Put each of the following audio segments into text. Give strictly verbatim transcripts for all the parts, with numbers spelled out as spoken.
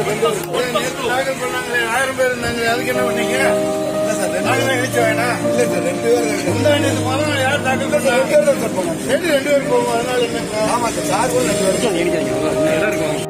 தாக்கல் பண்ணாங்களே ஆயிரம் பேர் இருந்தாங்க, அதுக்கு என்ன பண்ணீங்க? இழிச்சு வேணாம் இல்ல சார், ரெண்டு பேரும் எந்த மரம் யார் தாக்கல் பண்ணாங்க? சரி, ரெண்டு பேரும் போவோம். அதனால என்ன? ஆமா சார், சார் கூட ரெண்டு பேரும் இருக்கும்.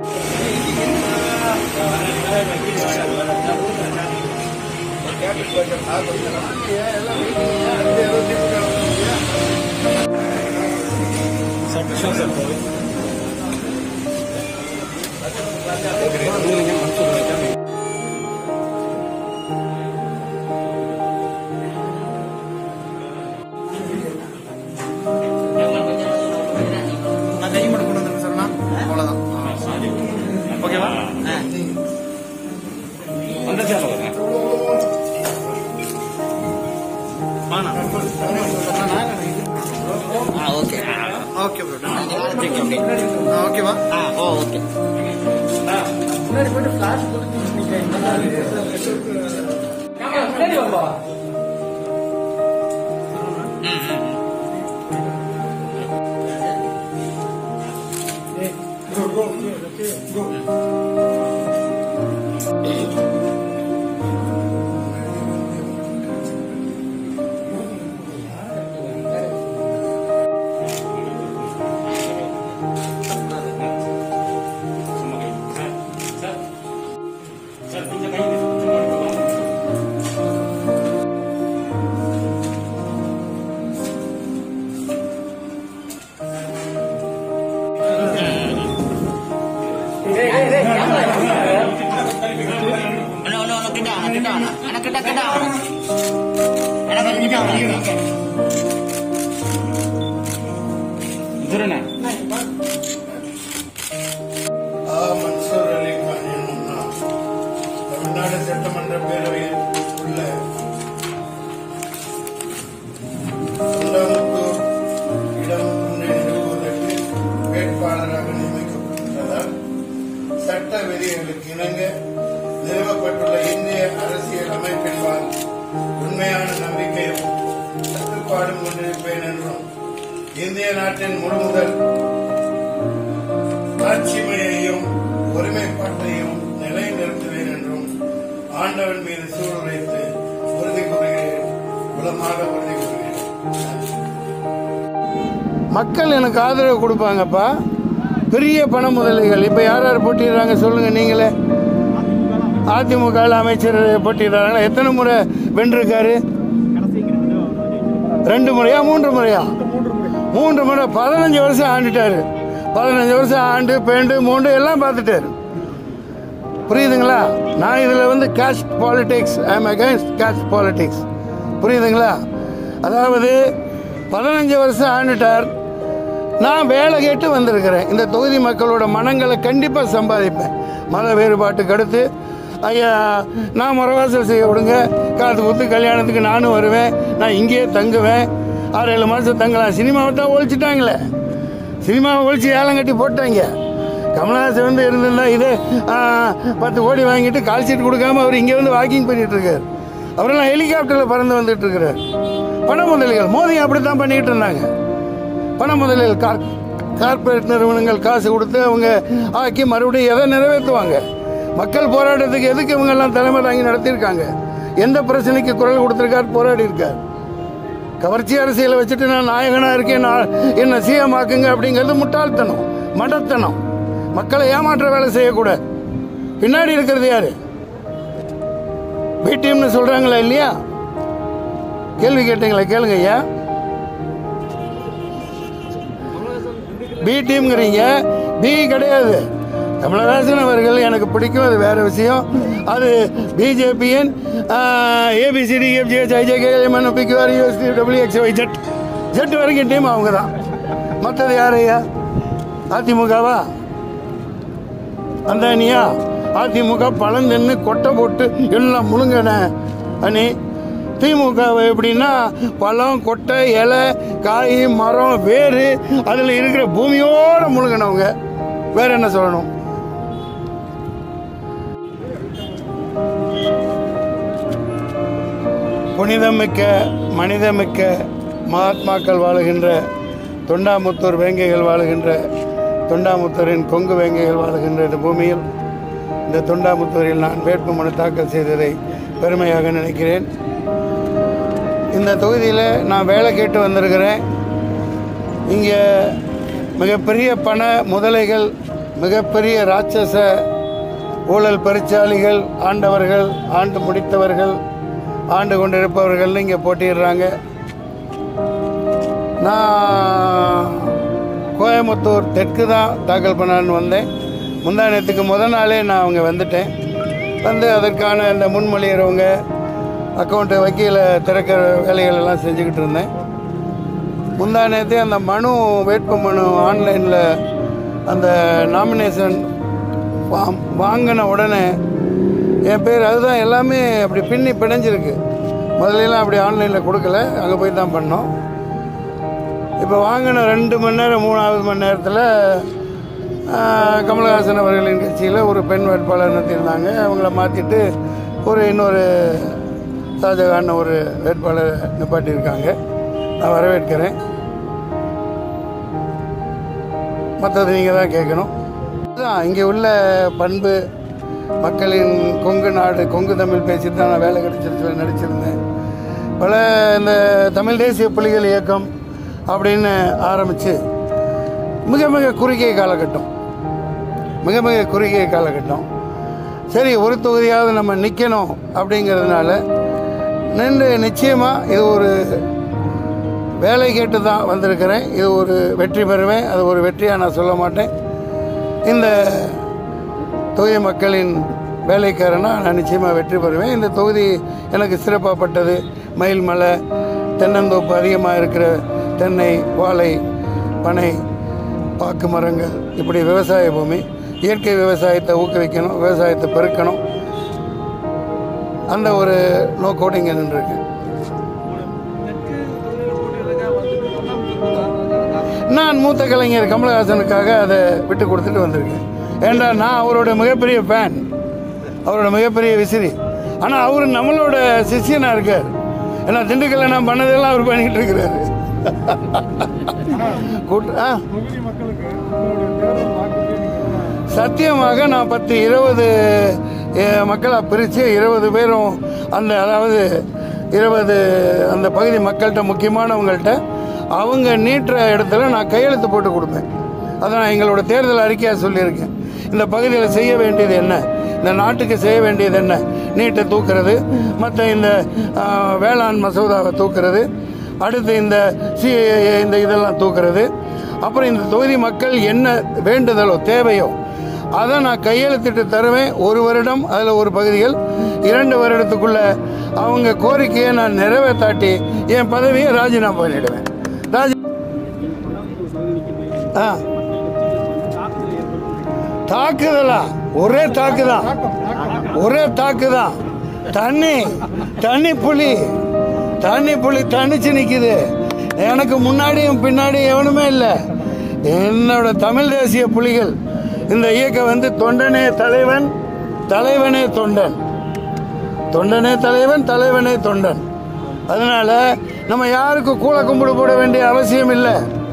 நான் கை மட்டும் கொண்டு வந்துருங்க சார். அவ்வளவுதான். ஓகேவா? ஓகே ஓகே ஓகேவா? ஓகே. முன்னாடி போயிட்டு flash anak kita kita anak kita Mansoor Ali Khan என்னும் நான் தமிழ்நாடு சட்டமன்ற பேரவையில் உள்ள தொண்டாமுத்தூர் இடம் நிறுவுவதற்கு வேட்பாளராக நியமிக்கப்பட்டுள்ளதால் சட்ட விதிகளுக்கு இணங்க நிறுவப்பட்டுள்ள இந்திய அரசியல் அமைப்பின்பால் உண்மையான நம்பிக்கையும் கட்டுப்பாடும் கொண்டிருப்பேன் என்றும் இந்திய நாட்டின் முழுமுதல் ஆட்சிமையையும் ஒருமைப்பாட்டையும் நிலைநிறுத்துவேன் என்றும் ஆண்டவன் மீது சூழ்நிலைத்து உறுதி கூறுகிறேன். உளமாக உறுதி கூறுகிறேன். மக்கள் எனக்கு ஆதரவு கொடுப்பாங்கப்பா. பெரிய பண முதலீடுகள் இப்ப யார் யார் போட்டிடுறாங்க சொல்லுங்க நீங்களே. அதிமுக அமைச்சர் போட்டிடுறாங்க. எத்தனை முறை வென்றிருக்காரு? ரெண்டு முறையா மூன்று முறையா? மூன்று முறை. பதினஞ்சு வருஷம் ஆண்டுட்டாரு. பதினஞ்சு வருஷம் ஆண்டு பேண்டு மூண்டு எல்லாம் பார்த்துட்டாரு. புரியுதுங்களா? நான் இதுல வந்து caste politics, I am against caste politics. புரியுதுங்களா? அதாவது பதினஞ்சு வருஷம் ஆண்டுட்டார். நான் வேலை கேட்டு வந்திருக்கிறேன். இந்த தொகுதி மக்களோட மனங்களை கண்டிப்பா சம்பாதிப்பேன். மத வேறுபாட்டுக்கு அடுத்து ஐயா நான் முறவாசல் செய்ய விடுங்க, காத்து குத்து கல்யாணத்துக்கு நானும் வருவேன், நான் இங்கேயே தங்குவேன், ஆறு ஏழு மாதம் தங்கலாம். சினிமாவை தான் ஒழிச்சிட்டாங்களே, சினிமாவை ஒழிச்சு ஏலம் கட்டி போட்டாங்க. கமலஹாசன் வந்து இருந்திருந்தா இது பத்து கோடி வாங்கிட்டு கால் சீட் கொடுக்காம அவர் இங்கே வந்து வாக்கிங் பண்ணிட்டு இருக்காரு. அவரெல்லாம் ஹெலிகாப்டரில் பறந்து வந்துட்டு இருக்கிறார். பண முதலிகள் மோதி அப்படித்தான் பண்ணிட்டு இருந்தாங்க. பண முதலிகள் கார் கார்பரேட் நிறுவனங்கள் காசு கொடுத்து அவங்க ஆக்கி மறுபடியும் எதை நிறைவேற்றுவாங்க? மக்கள் போராட்டத்துக்கு எதுக்கு இவங்க எல்லாம் தலைமை தாங்கி நடத்தியிருக்காங்க? எந்த பிரச்சனைக்கு குரல் கொடுத்திருக்காரு, போராடி இருக்கார்? கவர்ச்சி அரசியலை வச்சுட்டு நான் நாயகனா இருக்கேன், என்ன சிஎம் ஆக்குங்க அப்படிங்கிறது முட்டாள்தனம், மடத்தனம். மக்களை ஏமாற்ற வேலை செய்யக்கூடாது. பின்னாடி இருக்கிறது யாரு? பி டீம்னு சொல்றாங்களா இல்லையா? கேள்வி கேட்டீங்களா? கேளுங்க ஐயா. பி டீம்ங்கிறீங்க, பி கிடையாது. கமலஹாசன் அவர்கள் எனக்கு பிடிக்கும், அது வேற விஷயம். அது பிஜேபியின் A B C D E F G H I J K M N P Q R U S T W X Y Z Z வரைக்கும் டீம் அவங்க தான். மற்றது யாரையா? அதிமுகவா? அந்த அணியா? அதிமுக பழந்தென்னு கொட்டை போட்டு எல்லாம் முழுங்கன அணி. திமுக எப்படின்னா பழம், கொட்டை, இலை, காய், மரம், வேறு அதில் இருக்கிற பூமியோட முழுங்கினவங்க. வேற என்ன சொல்லணும்? புனிதமிக்க மனிதமிக்க மகாத்மாக்கள் வாழுகின்ற தொண்டாமுத்தூர் வேங்கைகள் வாழுகின்ற தொண்டாமுத்தூரின் கொங்கு வேங்கைகள் வாழுகின்ற இந்த பூமியில் இந்த தொண்டாமுத்தூரில் நான் வேட்புமனு தாக்கல் செய்ததை பெருமையாக நினைக்கிறேன். இந்த தொகுதியில் நான் வேலை கேட்டு வந்திருக்கிறேன். இங்கே மிகப்பெரிய பண முதலைகள், மிகப்பெரிய ராட்சச ஊழல் பரிச்சாலிகள், ஆண்டவர்கள், ஆண்டு முடித்தவர்கள், ஆண்டு கொண்டிருப்பவர்கள் இங்கே போட்டிடுறாங்க. நான் கோயம்புத்தூர் தெற்கு தான் தாக்கல் பண்ணான்னு வந்தேன். முந்தானத்துக்கு முதல் நாளே நான் அவங்க வந்துட்டேன். வந்து அதற்கான இந்த முன்மொழிகிறவங்க அக்கௌண்ட்டு வக்கீலை திறக்கிற வேலைகள் எல்லாம் செஞ்சுக்கிட்டு இருந்தேன். முந்தானத்தே அந்த மனு வேட்பு மனு ஆன்லைனில் அந்த நாமினேஷன் ஃபார்ம் வாங்கின உடனே என் பேர் அதுதான் எல்லாமே அப்படி பின்னி பிணைஞ்சிருக்கு. முதலெல்லாம் அப்படி ஆன்லைனில் கொடுக்கல, அங்கே போய் தான் பண்ணோம். இப்போ வாங்கின ரெண்டு மணி நேரம் மூணாவது மணி நேரத்தில் கமலஹாசன் அவர்களின் கட்சியில் ஒரு பெண் வேட்பாளர் நிறுத்தியிருந்தாங்க. அவங்கள மாற்றிட்டு ஒரு இன்னொரு ஷாஜகான் ஒரு வேட்பாளர் நிப்பாட்டியிருக்காங்க. நான் வரவேற்கிறேன். மற்றது நீங்கள் தான் கேட்கணும். அதுதான் இங்கே உள்ள பண்பு, மக்களின் கொங்கு நாடு, கொங்கு தமிழ் பேசிட்டு தான் நான் வேலை கிடைச்சிருச்சு நடிச்சிருந்தேன். பல இந்த தமிழ் தேசிய புலிகள் இயக்கம் அப்படின்னு ஆரம்பித்து மிக மிக குறுகிய காலகட்டம் மிக மிக குறுகிய காலகட்டம் சரி, ஒரு தொகுதியாவது நம்ம நிற்கணும் அப்படிங்கிறதுனால நின்று நிச்சயமாக இது ஒரு வேலை கேட்டு தான் வந்திருக்கிறேன். இது ஒரு வெற்றி பெறுவேன். அது ஒரு வெற்றியாக நான் சொல்ல மாட்டேன். இந்த தொகுதி மக்களின் வேலைக்காரனாக நான் நிச்சயமாக வெற்றி பெறுவேன். இந்த தொகுதி எனக்கு சிறப்பாகப்பட்டது. மயில் மலை, தென்னந்தோப்பு அதிகமாக இருக்கிற தென்னை, வாழை, பனை, பாக்கு மரங்கள், இப்படி விவசாய பூமி. இயற்கை விவசாயத்தை ஊக்குவிக்கணும், விவசாயத்தை பெருக்கணும். அந்த ஒரு நோக்கோடு இங்கே நின்றுருக்கேன். நான் மூத்த கலைஞர் கமலஹாசனுக்காக அதை விட்டு கொடுத்துட்டு வந்திருக்கேன். ஏண்டா நான் அவரோட மிகப்பெரிய ஃபேன், அவரோட மிகப்பெரிய விசிறி. ஆனால் அவர் நம்மளோட சிஷியனாக இருக்கார். ஏன்னா திண்டுக்கல்ல நான் பண்ணதெல்லாம் அவர் பண்ணிக்கிட்டு இருக்கிறாரு. சத்தியமாக நான் பத்து இருபது மக்களாக பிரித்து இருபது பேரும் அந்த அதாவது இருபது அந்த பகுதி மக்கள்கிட்ட முக்கியமானவங்கள்ட்ட அவங்க நீட்டுற இடத்துல நான் கையெழுத்து போட்டு கொடுப்பேன். அதை நான் எங்களோட தேர்தல் அறிக்கையாக சொல்லியிருக்கேன். இந்த பகுதியில் செய்ய வேண்டியது என்ன, இந்த நாட்டுக்கு செய்ய வேண்டியது என்ன, நீட்டை தூக்குறது, மற்ற இந்த வேளாண் மசோதாவை தூக்குறது, அடுத்து இந்த சிஏஏ இந்த இதெல்லாம் தூக்குறது, அப்புறம் இந்த தொகுதி மக்கள் என்ன வேண்டுதலோ தேவையோ அதை நான் கையெழுத்திட்டு தருவேன். ஒரு வருடம் அதில் ஒரு பகுதிகள், இரண்டு வருடத்துக்குள்ள அவங்க கோரிக்கையை நான் நிறைவேற்றாட்டி என் பதவியை ராஜினாமா பண்ணிடுவேன். ராஜி ஆ தாக்குதலா? ஒரே தாக்குதான், ஒரே தாக்குதான். தண்ணி தண்ணி புலி தண்ணி புலி தனிச்சு நிற்குது. எனக்கு முன்னாடியும் பின்னாடியும் எவனுமே இல்லை. என்னோட தமிழ் தேசிய புலிகள் இந்த இயக்கம் வந்து தொண்டனே தலைவன், தலைவனே தொண்டன், தொண்டனே தலைவன், தலைவனே தொண்டன். அதனால நம்ம யாருக்கும் கூழ கும்பிடு போட வேண்டிய அவசியம் இல்லை.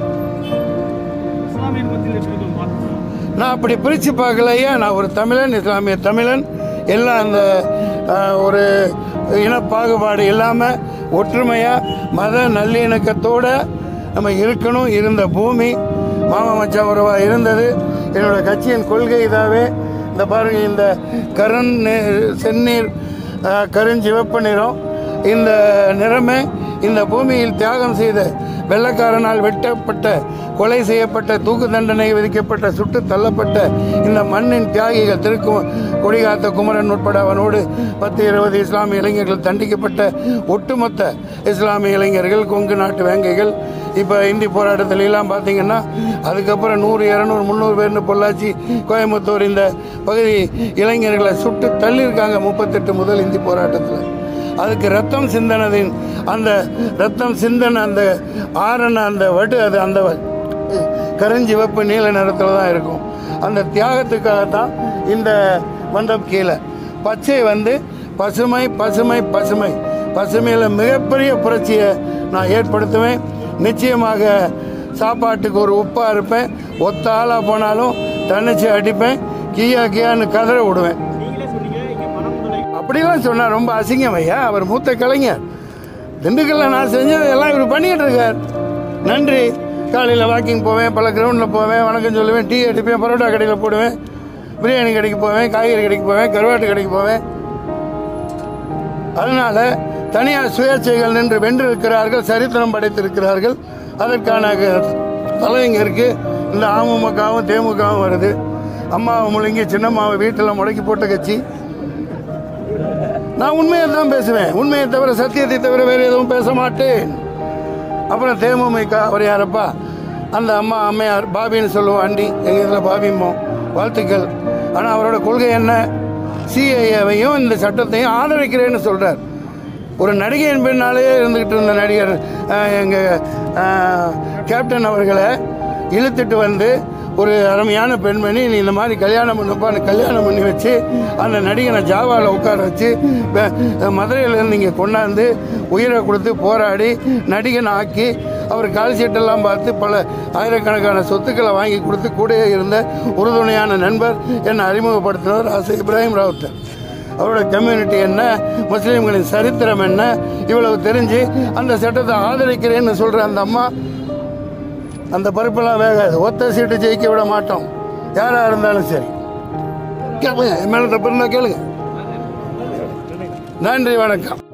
நான் அப்படி பிரித்து பார்க்கலையா. நான் ஒரு தமிழன், இஸ்லாமிய தமிழன், எல்லாம் அந்த ஒரு இனப்பாகுபாடு இல்லாமல் ஒற்றுமையாக மத நல்லிணக்கத்தோடு நம்ம இருக்கணும். இருந்த பூமி மாமா மச்சா உறவாக இருந்தது. என்னோட கட்சியின் கொள்கை இதாகவே. இந்த பாருங்க, இந்த கருண் செந்நீர் கருஞ்சிவப்பு நிறம், இந்த நிறமே இந்த பூமியில் தியாகம் செய்த வெள்ளக்காரனால் வெட்டப்பட்ட, கொலை செய்யப்பட்ட, தூக்கு தண்டனை விதிக்கப்பட்ட, சுட்டு தள்ளப்பட்ட இந்த மண்ணின் தியாகிகள், திருக்கு கொடிகாத்த குமரன் உட்பட அவனோடு பத்து இருபது இஸ்லாமிய இளைஞர்கள் தண்டிக்கப்பட்ட ஒட்டுமொத்த இஸ்லாமிய இளைஞர்கள், கொங்கு நாட்டு வேங்கைகள். இப்போ இந்தி போராட்டத்திலாம் பார்த்தீங்கன்னா அதுக்கப்புறம் நூறு இரநூறு முந்நூறு பேர்னு பொள்ளாச்சி, கோயம்புத்தூர் இந்த பகுதி இளைஞர்களை சுட்டு தள்ளியிருக்காங்க முப்பத்தெட்டு முதல் இந்தி போராட்டத்தில். அதுக்கு ரத்தம் சிந்தனதின் அந்த ரத்தம் சிந்தன அந்த ஆரண அந்த வடு அது அந்த கருஞ்சிவப்பு நீல நிறத்தில் தான் இருக்கும். அந்த தியாகத்துக்காகத்தான் இந்த மண்டபம் கீழே பச்சை வந்து பசுமை பசுமை பசுமை பசுமையில் மிகப்பெரிய புரட்சியை நான் ஏற்படுத்துவேன். நிச்சயமாக சாப்பாட்டுக்கு ஒரு உப்பாக இருப்பேன். ஒத்த ஆளாக போனாலும் தன்னிச்சு அடிப்பேன். கியா கியான்னு கதற விடுவேன். அப்படிலாம் சொன்னார். ரொம்ப அசிங்கம் ஐயா. அவர் மூத்த கலைஞர். திண்டுக்கல்ல நான் செஞ்சது எல்லாம் இவர் பண்ணிக்கிட்டு இருக்கார். நன்றி. காலையில் வாக்கிங் போவேன், பல கிரவுண்டில் போவேன், வணக்கம் சொல்லுவேன், டீ அடிப்பேன், பரோட்டா கடையில் போடுவேன், பிரியாணி கடைக்கு போவேன், காய்கறி கடைக்கு போவேன், கருவாட்டு கடைக்கு போவேன். அதனால் தனியார் சுயேட்சைகள் நின்று வென்றிருக்கிறார்கள், சரித்திரம் படைத்திருக்கிறார்கள். அதற்கான தலைவங்க இருக்குது. இந்த அமமுகவும் தேமுகவும் வருது. அம்மாவை முழுங்கி சின்னம்மாவை வீட்டில் முடக்கி போட்ட கட்சி. நான் உண்மையை தான் பேசுவேன். உண்மையை தவிர, சத்தியத்தை தவிர வேறு எதுவும் பேச மாட்டேன். அப்புறம் தேமுதிக அவர் யாரப்பா? அந்த அம்மா அம்மையார் பாபின்னு சொல்லுவோம். அண்டி எங்கள் இதில் பாபிமோ வாழ்த்துக்கள். ஆனால் அவரோட கொள்கை என்ன? சிஏஏவையும் இந்த சட்டத்தையும் ஆதரிக்கிறேன்னு சொல்கிறார். ஒரு நடிகையின் பின்னாலே இருந்துக்கிட்டு இருந்த நடிகர் எங்கள் கேப்டன் அவர்களை இழுத்துட்டு வந்து ஒரு அருமையான பெண்மணி நீ இந்த மாதிரி கல்யாணம் பண்ணப்பான்னு கல்யாணம் பண்ணி வச்சு அந்த நடிகனை ஜாவாவில் உட்கார வச்சு மதுரையிலேருந்து இங்கே கொண்டாந்து உயிரை கொடுத்து போராடி நடிகனை ஆக்கி அவர் கால் சீட்டெல்லாம் பார்த்து பல ஆயிரக்கணக்கான சொத்துக்களை வாங்கி கொடுத்து கூட இருந்த உறுதுணையான நண்பர் என்னை அறிமுகப்படுத்தினவர் ஆசை இப்ராஹிம் ராவுத்தர். அவரோட கம்யூனிட்டி என்ன, முஸ்லீம்களின் சரித்திரம் என்ன, இவ்வளவு தெரிஞ்சு அந்த சட்டத்தை ஆதரிக்கிறேன்னு சொல்கிற அந்த அம்மா, அந்த பருப்பெல்லாம் வேகாது. ஒத்த சீட்டு ஜெயிக்க விட மாட்டோம், யாராக இருந்தாலும் சரி. கேளுங்க, மேலே தப்பு இருந்தால் கேளுங்க. நன்றி, வணக்கம்.